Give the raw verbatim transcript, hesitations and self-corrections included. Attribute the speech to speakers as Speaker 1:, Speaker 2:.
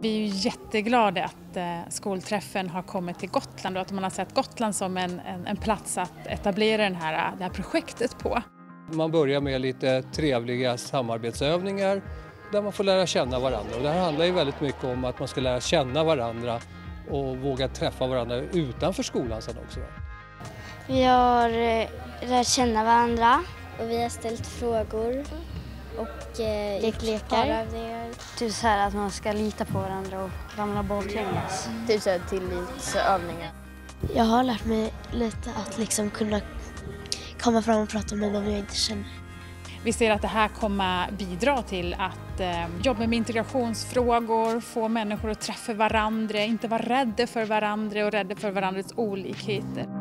Speaker 1: Vi är ju jätteglada att skolträffen har kommit till Gotland och att man har sett Gotland som en, en, en plats att etablera den här, det här projektet på.
Speaker 2: Man börjar med lite trevliga samarbetsövningar där man får lära känna varandra. Och det här handlar ju väldigt mycket om att man ska lära känna varandra och våga träffa varandra utanför skolan sen också.
Speaker 3: Vi har lärt känna varandra och vi har ställt frågor och eh,
Speaker 4: lekt lekar. Typ så här att man ska lita på varandra och ramla baklänges.
Speaker 5: Mm. Typ så här tillitsövningar.
Speaker 6: Jag har lärt mig lite att liksom kunna komma fram och prata med någon jag inte känner.
Speaker 1: Vi ser att det här kommer bidra till att eh, jobba med integrationsfrågor, få människor att träffa varandra, inte vara rädda för varandra och rädda för varandras olikheter.